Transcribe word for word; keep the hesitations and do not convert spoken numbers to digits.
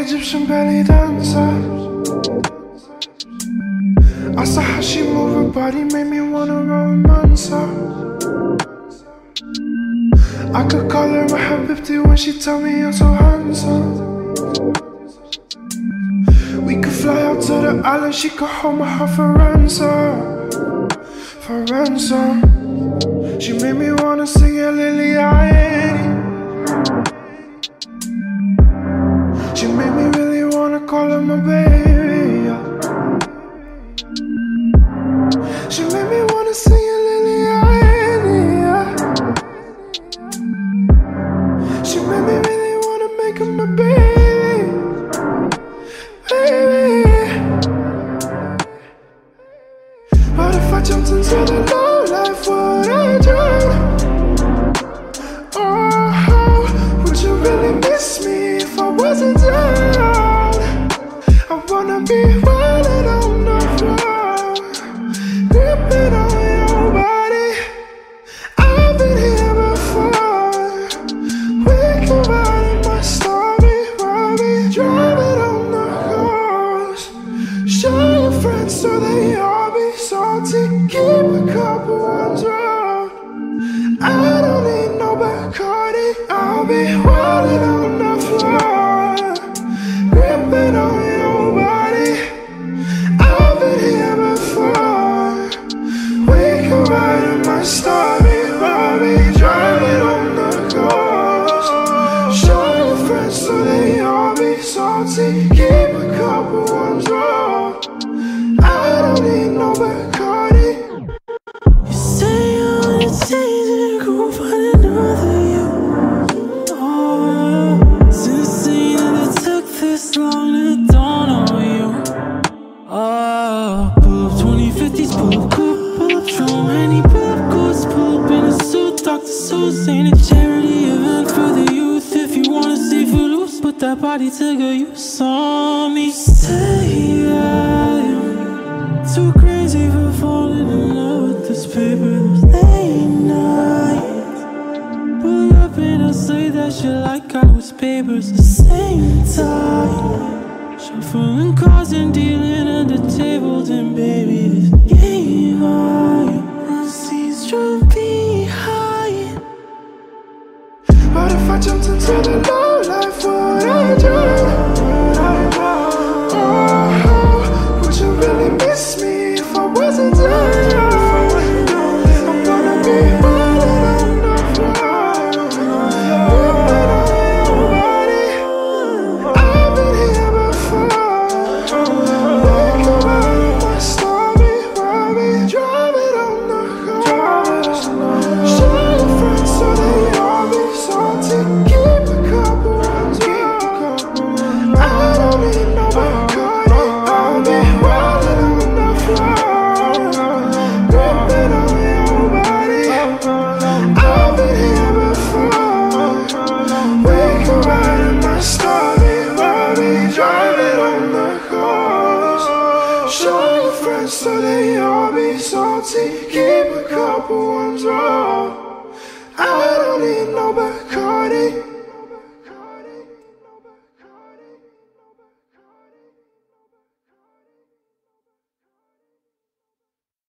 Egyptian belly dancer. I saw how she move her body, made me wanna romance her. I could call her a habibti when she tell me I'm so handsome. We could fly out to the island, she could hold my heart for ransom. For ransom. She made me wanna sing it, Lily Allen. She made me really wanna call her my baby, yeah. She made me wanna sing it, Lily Allen, yeah. She made me really wanna make her my baby, baby. What if I jumped into the low life, would I drown? Oh, would you really miss me if I wasn't down? I wanna be running on the floor, gripping on your body. I've been here before. We can ride in my stormy Robbie, driving on the coast. Show your friends so they all be salty. Keep a couple ones round. I don't need no Bacardi. I'll be running on the floor, gripping on your body. I've been here before. We can ride in my stormy Robbie, driving on the coast. Show your friends so they all be salty. Keep a couple ones round. I don't need no Bacardi. You say you wanna change it, go find another you. Oh, since saying that it took this long to dawn on you. Oh, pull up twenty fifties, pull up coupe, pull up Tron, Henny, pull up Ghost, pull up in a suit, Doctor Seuss. Ain't a charity event for the youth. If you wanna see loose, put that body to good use on me. Say I'm too crazy for falling in love with this paper. Those late nights, pull up and I say that shit like I was papers. The same time, shuffling cards and dealing under tables. And baby, this game I seems to be high. What if I jumped into the low life, would I drown? Oh, would you really miss me if I wasn't down? I'm gonna be running on the floor, gripping on your body. I've been here before. We can ride in my stormy Robbie, driving on the coast. Show your friends so they all be salty. Keep a couple ones round. I don't need no Bacardi. I'll be running on the floor, gripping on your body. I've been here before. We can ride in my stormy Robbie, driving on the coast. Show your friends so they all be salty. Keep a couple ones round.